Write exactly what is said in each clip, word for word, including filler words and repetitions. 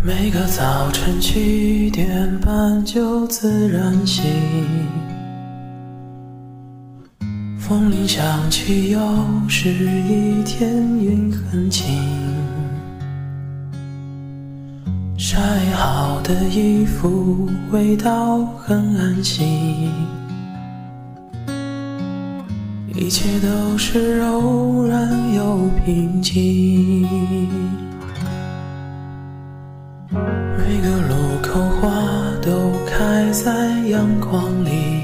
每个早晨七点半就自然醒，风铃响起，又是一天，云很轻。晒好的衣服，味道很安心，一切都是柔软又平静。每个路口花都开在阳光里，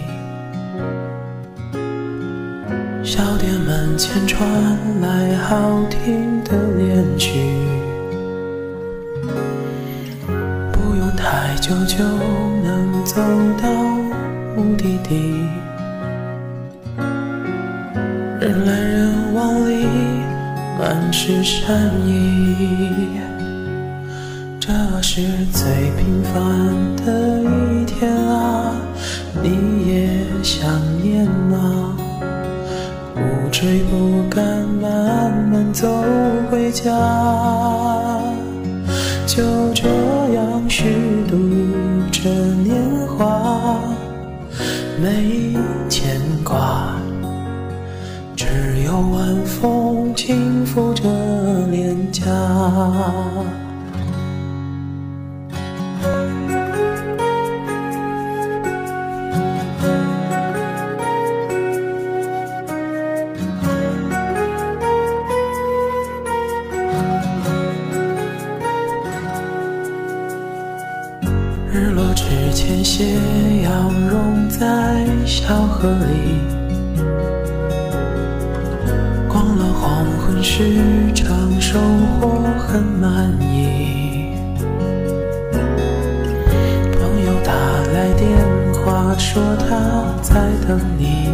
小店门前传来好听的恋曲，不用太久就能走到目的地，人来人往里满是善意。这是最平凡的一天啊，你也想念吗？不追不赶，慢慢走回家，就这样虚度着年华，没牵挂，只有晚风轻拂着脸颊。日落之前，鞋要融在小河里，逛了黄昏市场，收获很满意。朋友打来电话说他在等你，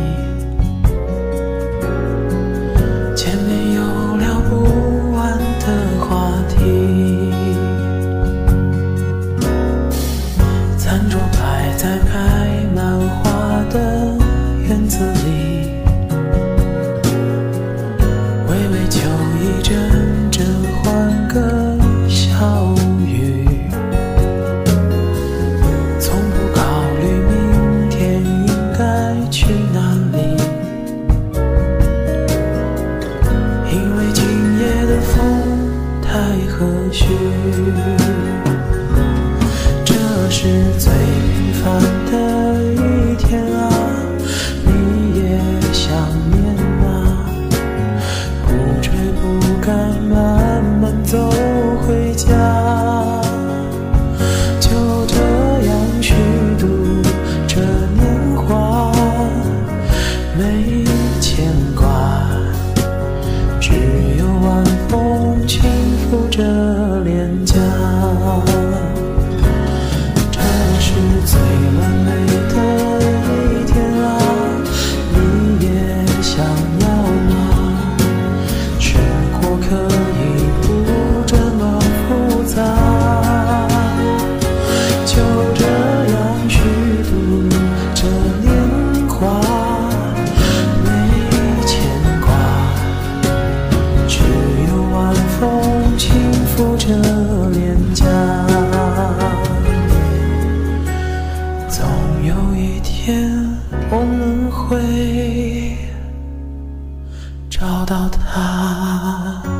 前面有聊不完的话题。餐桌摆在开满花的院子里，微微秋意，阵阵欢歌笑语，从不考虑明天应该去哪里，因为今夜的风太和煦。这是最平凡的一天啊，你也想念吗？不追不赶，慢慢走回家，就这样虚度着年华，没牵挂，只有晚风轻拂着脸颊。最完美的一天啊，你也想要吗？生活可以不这么复杂，就这样虚度着年华，没牵挂，只有晚风轻拂着脸颊。总有一天我们会找到他。